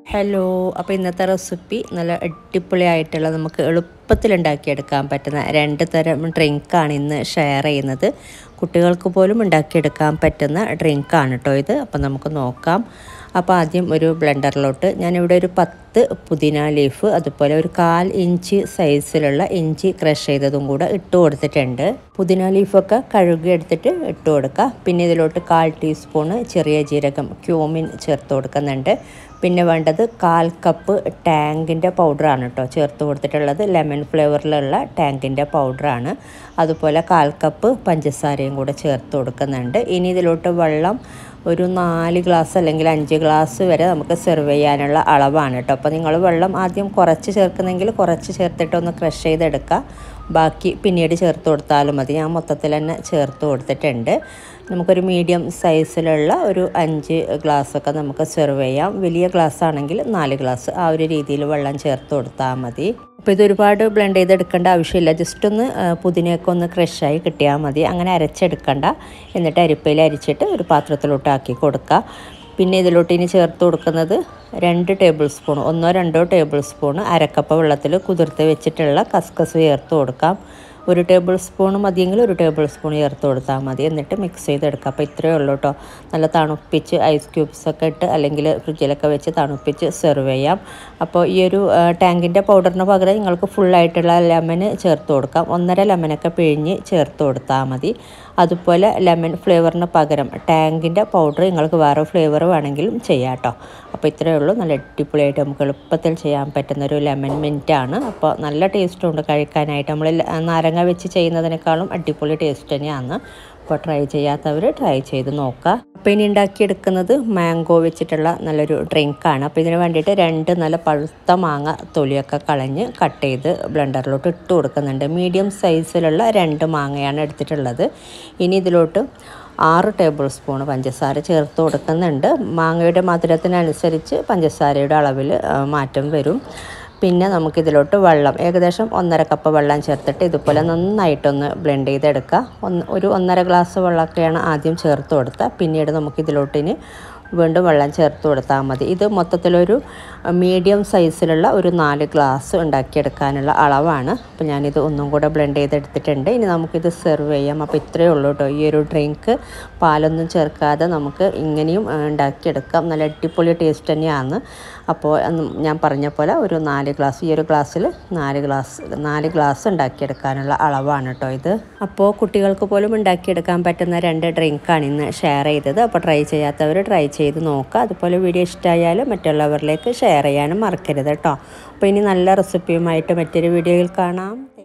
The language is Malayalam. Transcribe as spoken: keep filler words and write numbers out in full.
ഹലോ, അപ്പോൾ ഇന്നത്തെ റെസിപ്പി നല്ല അടിപൊളിയായിട്ടുള്ള നമുക്ക് എളുപ്പത്തിൽ ഉണ്ടാക്കിയെടുക്കാൻ പറ്റുന്ന രണ്ട് തരം ഡ്രിങ്കാണ് ഇന്ന് ഷെയർ ചെയ്യുന്നത്. കുട്ടികൾക്ക് പോലും ഉണ്ടാക്കിയെടുക്കാൻ പറ്റുന്ന ഡ്രിങ്കാണ് കേട്ടോ ഇത്. അപ്പോൾ നമുക്ക് നോക്കാം. അപ്പോൾ ആദ്യം ഒരു ബ്ലെൻഡറിലോട്ട് ഞാനിവിടെ ഒരു പത്ത് പുതിന ലീഫ്, അതുപോലെ ഒരു കാൽ ഇഞ്ച് സൈസിലുള്ള ഇഞ്ചി ക്രഷ് ചെയ്തതും കൂടെ ഇട്ട് കൊടുത്തിട്ടുണ്ട്. പുതിന ലീഫൊക്കെ കഴുകി എടുത്തിട്ട് ഇട്ട് കൊടുക്കുക. പിന്നെ ഇതിലോട്ട് കാൽ ടീസ്പൂണ് ചെറിയ ജീരകം ക്യൂമിൻ ചേർത്ത് കൊടുക്കുന്നുണ്ട്. പിന്നെ വേണ്ടത് കാൽ കപ്പ് ടാങ്കിൻ്റെ പൗഡറാണ് കേട്ടോ ചേർത്ത് കൊടുത്തിട്ടുള്ളത്. ലെമൺ ഫ്ലേവറിലുള്ള ടാങ്കിൻ്റെ പൗഡറാണ്. അതുപോലെ കാൽ കപ്പ് പഞ്ചസാരയും കൂടെ ചേർത്ത് കൊടുക്കുന്നുണ്ട്. ഇനി ഇതിലോട്ട് വെള്ളം ഒരു നാല് ഗ്ലാസ് അല്ലെങ്കിൽ അഞ്ച് ഗ്ലാസ് വരെ നമുക്ക് സെർവ് ചെയ്യാനുള്ള അളവാണ് കേട്ടോ. അപ്പോൾ നിങ്ങൾ വെള്ളം ആദ്യം കുറച്ച് ചേർക്കുന്നെങ്കിൽ കുറച്ച് ചേർത്തിട്ട് ഒന്ന് ക്രഷ് ചെയ്തെടുക്കുക. ബാക്കി പിന്നീട് ചേർത്ത് കൊടുത്താലും മതി. ഞാൻ മൊത്തത്തിൽ തന്നെ ചേർത്ത് കൊടുത്തിട്ടുണ്ട്. നമുക്കൊരു മീഡിയം സൈസിലുള്ള ഒരു അഞ്ച് ഗ്ലാസ്സൊക്കെ നമുക്ക് സെർവ് ചെയ്യാം. വലിയ ഗ്ലാസ് ആണെങ്കിൽ നാല് ഗ്ലാസ് ആ ഒരു രീതിയിൽ വെള്ളം ചേർത്ത് കൊടുത്താൽ മതി. അപ്പോൾ ഇതൊരുപാട് ബ്ലെൻഡ് ചെയ്തെടുക്കേണ്ട ആവശ്യമില്ല. ജസ്റ്റ് ഒന്ന് പുതിനയൊക്കെ ഒന്ന് ക്രഷായി കിട്ടിയാൽ മതി. അങ്ങനെ അരച്ചെടുക്കണ്ട. എന്നിട്ട് അരിപ്പയിൽ അരിച്ചിട്ട് ഒരു പാത്രത്തിലോട്ട് ആക്കി കൊടുക്കുക. പിന്നെ ഇതിലോട്ട് ഇനി ചേർത്ത് കൊടുക്കുന്നത് രണ്ട് ടേബിൾ സ്പൂൺ ഒന്നോ രണ്ടോ ടേബിൾ സ്പൂൺ അരക്കപ്പ വെള്ളത്തിൽ കുതിർത്ത് വെച്ചിട്ടുള്ള കസ്കസ് ചേർത്ത് കൊടുക്കാം. ഒരു ടേബിൾ സ്പൂൺ മതിയെങ്കിൽ ഒരു ടേബിൾ സ്പൂൺ ചേർത്ത് കൊടുത്താൽ മതി. എന്നിട്ട് മിക്സ് ചെയ്തെടുക്കുക. അപ്പോൾ ഇത്രയേ ഉള്ളൂ കേട്ടോ. നല്ല തണുപ്പിച്ച് ഐസ് ക്യൂബ്സൊക്കെ ഇട്ട് അല്ലെങ്കിൽ ഫ്രിഡ്ജിലൊക്കെ വെച്ച് തണുപ്പിച്ച് സെർവ് ചെയ്യാം. അപ്പോൾ ഈ ഒരു ടാങ്കിൻ്റെ പൗഡറിന് പകരം നിങ്ങൾക്ക് ഫുള്ളായിട്ടുള്ള ലെമൺ ചേർത്ത് കൊടുക്കാം. ഒന്നര ലെമനൊക്കെ പിഴിഞ്ഞ് ചേർത്ത് കൊടുത്താൽ മതി. അതുപോലെ ലെമൺ ഫ്ലേവറിന് പകരം ടാങ്കിൻ്റെ പൗഡർ നിങ്ങൾക്ക് വേറെ ഫ്ലേവർ വേണമെങ്കിലും ചെയ്യാം കേട്ടോ. അപ്പോൾ ഇത്രയേ ഉള്ളൂ. നല്ല അടിപൊളിയായിട്ട് നമുക്ക് എളുപ്പത്തിൽ ചെയ്യാൻ പറ്റുന്നൊരു ലെമൺ മിൻറ്റാണ്. അപ്പോൾ നല്ല ടേസ്റ്റുണ്ട് കഴിക്കാനായിട്ട്. നമ്മൾ നാരങ്ങ വെച്ച് ചെയ്യുന്നതിനേക്കാളും അടിപൊളി ടേസ്റ്റ് തന്നെയാണ്. അപ്പോൾ ട്രൈ ചെയ്യാത്തവർ ട്രൈ ചെയ്ത് നോക്കുക. അപ്പോൾ ഇനി ഉണ്ടാക്കിയെടുക്കുന്നത് മാംഗോ വെച്ചിട്ടുള്ള നല്ലൊരു ഡ്രിങ്കാണ്. അപ്പോൾ ഇതിന് വേണ്ടിയിട്ട് രണ്ട് നല്ല പഴുത്ത മാങ്ങ തൊലിയൊക്കെ കളഞ്ഞ് കട്ട് ചെയ്ത് ബ്ലെൻഡറിലോട്ട് ഇട്ട് കൊടുക്കുന്നുണ്ട്. മീഡിയം സൈസിലുള്ള രണ്ട് മാങ്ങയാണ് എടുത്തിട്ടുള്ളത്. ഇനി ഇതിലോട്ട് ആറ് ടേബിൾ സ്പൂൺ പഞ്ചസാര ചേർത്ത് കൊടുക്കുന്നുണ്ട്. മാങ്ങയുടെ മധുരത്തിനനുസരിച്ച് പഞ്ചസാരയുടെ അളവിൽ മാറ്റം വരും. പിന്നെ നമുക്കിതിലോട്ട് വെള്ളം ഏകദേശം ഒന്നര കപ്പ് വെള്ളം ചേർത്തിട്ട് ഇതുപോലെ നന്നായിട്ടൊന്ന് ബ്ലെൻഡ് ചെയ്തെടുക്കുക. ഒന്ന് ഒരു ഒന്നര ഗ്ലാസ് വെള്ളമൊക്കെയാണ് ആദ്യം ചേർത്ത് കൊടുക്കുക. പിന്നീട് നമുക്കിതിലോട്ടിന് വീണ്ടും വെള്ളം ചേർത്ത് കൊടുത്താൽ മതി. ഇത് മൊത്തത്തിലൊരു മീഡിയം സൈസിലുള്ള ഒരു നാല് ഗ്ലാസ് ഉണ്ടാക്കിയെടുക്കാനുള്ള അളവാണ്. അപ്പോൾ ഞാനിത് ഒന്നും കൂടെ ബ്ലെൻഡ് ചെയ്തെടുത്തിട്ടുണ്ട്. ഇനി നമുക്കിത് സെർവ് ചെയ്യാം. അപ്പോൾ ഇത്രയേ ഉള്ളൂ കേട്ടോ. ഈ ഒരു ഡ്രിങ്ക് പാലൊന്നും ചേർക്കാതെ നമുക്ക് ഇങ്ങനെയും ഉണ്ടാക്കിയെടുക്കാം. നല്ല അടിപൊളി ടേസ്റ്റ് തന്നെയാണ്. അപ്പോൾ ഞാൻ പറഞ്ഞ പോലെ ഒരു നാല് ഗ്ലാസ് ഈ ഒരു ഗ്ലാസ്സിൽ നാല് ഗ്ലാസ് നാല് ഗ്ലാസ് ഉണ്ടാക്കിയെടുക്കാനുള്ള അളവാണ് കേട്ടോ ഇത്. അപ്പോൾ കുട്ടികൾക്ക് പോലും ഉണ്ടാക്കിയെടുക്കാൻ പറ്റുന്ന രണ്ട് ഡ്രിങ്കാണ് ഇന്ന് ഷെയർ ചെയ്തത്. അപ്പോൾ ട്രൈ ചെയ്യാത്തവർ ട്രൈ ചെയ്ത് നോക്കുക. അതുപോലെ വീഡിയോ ഇഷ്ടമായാലും മറ്റുള്ളവരിലേക്ക് ഷെയർ ചെയ്യാനും മറക്കരുത് കേട്ടോ. അപ്പോൾ ഇനി നല്ല റെസിപ്പിയുമായിട്ട് മറ്റൊരു വീഡിയോയിൽ കാണാം.